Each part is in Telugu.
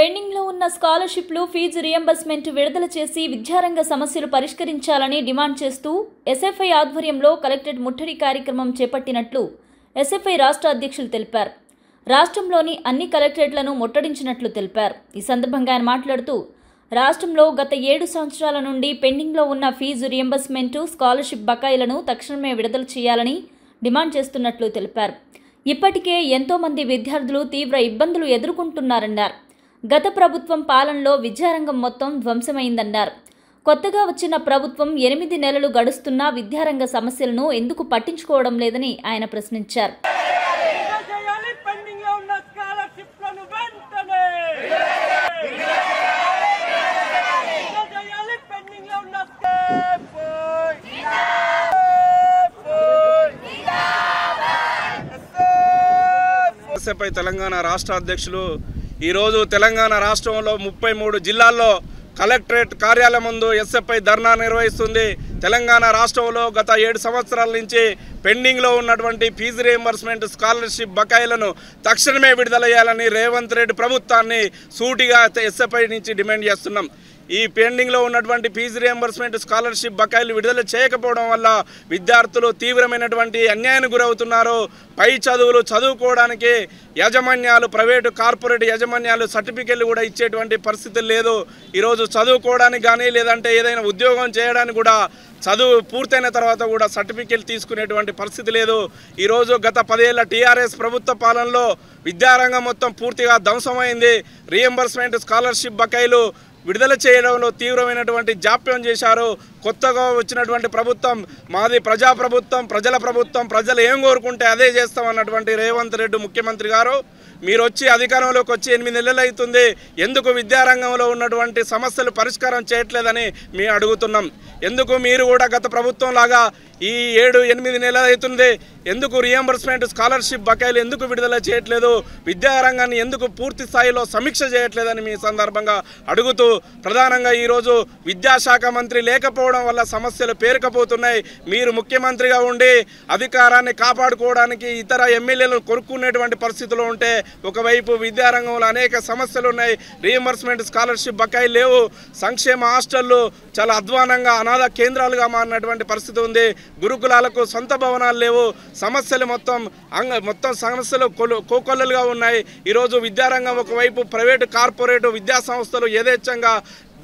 పెండింగ్ లో ఉన్న స్కాలర్‌షిప్‌లు ఫీజు రియంబర్స్‌మెంట్ విడుదల చేసి విద్యారంగ సమస్యలు పరిష్కరించాలని డిమాండ్ చేస్తూ ఎస్ఎఫ్ఐ ఆధ్వర్యంలో కలెక్టరేట్ ముట్టడి కార్యక్రమం చేపట్టినట్లు ఎస్ఎఫ్ఐ రాష్ట్ర అధ్యక్షులు తెలిపారు. రాష్ట్రంలోని అన్ని కలెక్టరేట్లను ముట్టడించినట్లు తెలిపారు. ఈ సందర్భంగా ఆయన మాట్లాడుతూ రాష్ట్రంలో గత 7 సంవత్సరాల నుండి పెండింగ్ లో ఉన్న ఫీజు రియంబర్స్‌మెంట్, స్కాలర్‌షిప్ బకాయిలను తక్షణమే విడుదల చేయాలని డిమాండ్ చేస్తున్నట్లు తెలిపారు. ఇప్పటికే ఎంతో మంది విద్యార్థులు తీవ్ర ఇబ్బందులు ఎదుర్కొంటున్నారన్నారు. గత ప్రభుత్వం పాలనలో విద్యారంగం మొత్తం ధ్వంసమైందన్నారు. కొత్తగా వచ్చిన ప్రభుత్వం 8 నెలలు గడుస్తున్నా విద్యారంగ సమస్యలను ఎందుకు పట్టించుకోవడం లేదని ఆయన ప్రశ్నించారు. ఎస్ఎఫ్ఐ తెలంగాణ రాష్ట్ర అధ్యక్షులు ఈరోజు తెలంగాణ రాష్ట్రంలో 33 జిల్లాల్లో కలెక్టరేట్ కార్యాలయం ముందు ఎస్ఎఫ్ఐ ధర్నా నిర్వహిస్తుంది. తెలంగాణ రాష్ట్రంలో గత 7 సంవత్సరాల నుంచి పెండింగ్లో ఉన్నటువంటి ఫీజు రియంబర్స్మెంట్, స్కాలర్షిప్ బకాయిలను తక్షణమే విడుదల చేయాలని రేవంత్ రెడ్డి ప్రభుత్వాన్ని సూటిగా ఎస్ఎఫ్ఐ నుంచి డిమాండ్ చేస్తున్నాం. ఈ పెండింగ్లో ఉన్నటువంటి ఫీజు రియంబర్స్మెంట్, స్కాలర్షిప్ బకాయిలు విడుదల చేయకపోవడం వల్ల విద్యార్థులు తీవ్రమైనటువంటి అన్యాయానికి గురవుతున్నారు. పై చదువులు చదువుకోవడానికి యాజమాన్యాలు, ప్రైవేటు కార్పొరేట్ యాజమాన్యాలు సర్టిఫికెట్లు కూడా ఇచ్చేటువంటి పరిస్థితి లేదు. ఈరోజు చదువుకోవడానికి కానీ లేదంటే ఏదైనా ఉద్యోగం చేయడానికి కూడా చదువు పూర్తయిన తర్వాత కూడా సర్టిఫికెట్ తీసుకునేటువంటి పరిస్థితి లేదు. ఈరోజు గత 10 ఏళ్ల టీఆర్ఎస్ ప్రభుత్వ పాలనలో విద్యారంగం మొత్తం పూర్తిగా ధ్వంసమైంది. రియంబర్స్మెంట్, స్కాలర్షిప్ బకాయిలు విడుదల చేయడంలో తీవ్రమైనటువంటి జాప్యం చేశారు. కొత్తగా వచ్చినటువంటి ప్రభుత్వం మాది ప్రజాప్రభుత్వం, ప్రజల ప్రభుత్వం, ప్రజలు ఏం కోరుకుంటే అదే చేస్తామన్నటువంటి రేవంత్ రెడ్డి ముఖ్యమంత్రి గారు మీరు వచ్చి అధికారంలోకి వచ్చి 8 నెలలు అవుతుంది. ఎందుకు విద్యారంగంలో ఉన్నటువంటి సమస్యలు పరిష్కారం చేయట్లేదని మేము అడుగుతున్నాం. ఎందుకు మీరు కూడా గత ప్రభుత్వం లాగా ఈ 7-8 నెలలు అవుతుంది ఎందుకు రియంబర్స్మెంట్, స్కాలర్షిప్ బకాయిలు ఎందుకు విడుదల చేయట్లేదు, విద్యారంగాన్ని ఎందుకు పూర్తి స్థాయిలో సమీక్ష చేయట్లేదని మీ సందర్భంగా అడుగుతూ ప్రధానంగా ఈరోజు విద్యాశాఖ మంత్రి లేకపోవడం వల్ల సమస్యలు పేరుకపోతున్నాయి. మీరు ముఖ్యమంత్రిగా ఉండి అధికారాన్ని కాపాడుకోవడానికి ఇతర ఎమ్మెల్యేలను కొనుక్కునేటువంటి పరిస్థితులు ఉంటే ఒకవైపు విద్యారంగంలో అనేక సమస్యలు ఉన్నాయి. రియంబర్స్మెంట్, స్కాలర్షిప్ బకాయిలు లేవు. సంక్షేమ హాస్టళ్ళు చాలా అధ్వానంగా అనాథ కేంద్రాలుగా మారినటువంటి పరిస్థితి ఉంది. గురుకులాలకు సొంత భవనాలు లేవు. సమస్యలు మొత్తం సమస్యలు కోకొల్లలుగా ఉన్నాయి. ఈరోజు విద్యారంగం ఒకవైపు ప్రైవేటు కార్పొరేట్ విద్యా సంస్థలు యథేచ్ఛంగా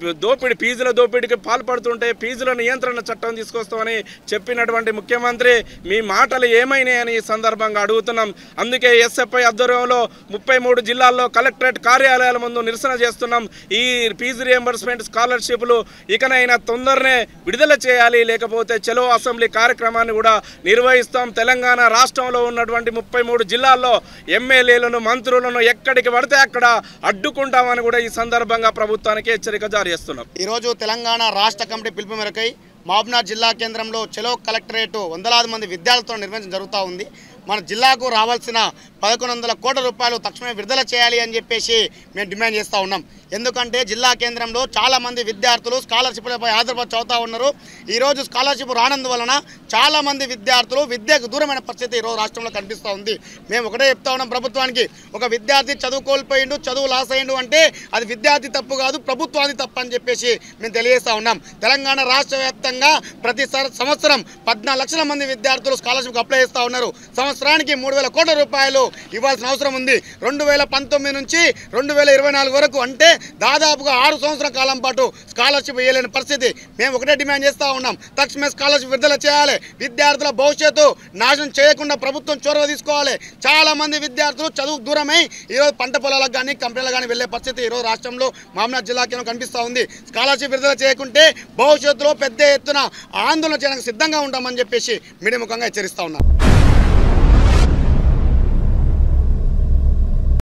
ఫీజుల దోపిడీకి పాల్పడుతుంటే ఫీజుల నియంత్రణ చట్టం తీసుకొస్తామని చెప్పినటువంటి ముఖ్యమంత్రి మీ మాటలు ఏమైనాయని ఈ సందర్భంగా అడుగుతున్నాం. అందుకే ఎస్ఎఫ్ఐ ఆధ్వర్యంలో 33 జిల్లాల్లో కలెక్టరేట్ కార్యాలయాల ముందు నిరసన చేస్తున్నాం. ఈ ఫీజు రియంబర్స్మెంట్, స్కాలర్షిప్లు ఇకనైనా తొందరనే విడుదల చేయాలి, లేకపోతే చలో అసెంబ్లీ కార్యక్రమాన్ని కూడా నిర్వహిస్తాం. తెలంగాణ రాష్ట్రంలో ఉన్నటువంటి 33 జిల్లాల్లో ఎమ్మెల్యేలను, మంత్రులను ఎక్కడికి పడితే అక్కడ అడ్డుకుంటామని కూడా ఈ సందర్భంగా ప్రభుత్వానికి హెచ్చరిక జారీ చేస్తున్నాం. ఈరోజు తెలంగాణ రాష్ట్ర కమిటీ పిలుపు మేరకై మహబూబ్నగర్ జిల్లా కేంద్రంలో చలో కలెక్టరేట్ వందలాది మంది విద్యార్థులతో నిర్వహించడం జరుగుతూ ఉంది. మన జిల్లాకు రావాల్సిన 1100 కోట్ల రూపాయలు తక్షణమే విడుదల చేయాలి అని చెప్పేసి మేము డిమాండ్ చేస్తూ ఉన్నాం. ఎందుకంటే జిల్లా కేంద్రంలో చాలామంది విద్యార్థులు స్కాలర్షిప్లపై ఆధారపడి చదువుతూ ఉన్నారు. ఈరోజు స్కాలర్షిప్ రానందువలన చాలామంది విద్యార్థులు విద్యకు దూరమైన పరిస్థితి ఈరోజు రాష్ట్రంలో కనిపిస్తూ ఉంది. మేము ఒకటే చెప్తా ఉన్నాం ప్రభుత్వానికి, ఒక విద్యార్థి చదువు కోల్పోయిండు, చదువు లాస్ అయ్యిండు అంటే అది విద్యార్థి తప్పు కాదు, ప్రభుత్వానికి తప్పు అని చెప్పేసి మేము తెలియజేస్తూ ఉన్నాం. తెలంగాణ రాష్ట్ర వ్యాప్తంగా ప్రతి సంవత్సరం 14 లక్షల మంది విద్యార్థులు స్కాలర్షిప్కి అప్లై చేస్తూ ఉన్నారు. సంవత్సరానికి 3000 కోట్ల రూపాయలు ఇవ్వాల్సిన అవసరం ఉంది. 2019 నుంచి 2024 వరకు అంటే దాదాపుగా 6 సంవత్సరాల కాలం పాటు స్కాలర్షిప్ ఇవ్వలేని పరిస్థితి. మేము ఒకటే డిమాండ్ చేస్తూ ఉన్నాం, తక్షణమే స్కాలర్షిప్ విడుదల చేయాలి. విద్యార్థుల భవిష్యత్తు నాశనం చేయకుండా ప్రభుత్వం చొరవ తీసుకోవాలి. చాలామంది విద్యార్థులు చదువుకు దూరమై ఈరోజు పంట పొలాలకు కానీ కంపెనీలకు కానీ వెళ్ళే పరిస్థితి ఈరోజు రాష్ట్రంలో మహబూబ్నగర్ జిల్లా కేంద్రం కనిపిస్తూ ఉంది. స్కాలర్షిప్ విడుదల చేయకుంటే భవిష్యత్తులో పెద్ద ఎత్తున ఆందోళన చేయడానికి సిద్ధంగా ఉంటామని చెప్పేసి మీడియా ముఖంగా హెచ్చరిస్తూ ఉన్నాం.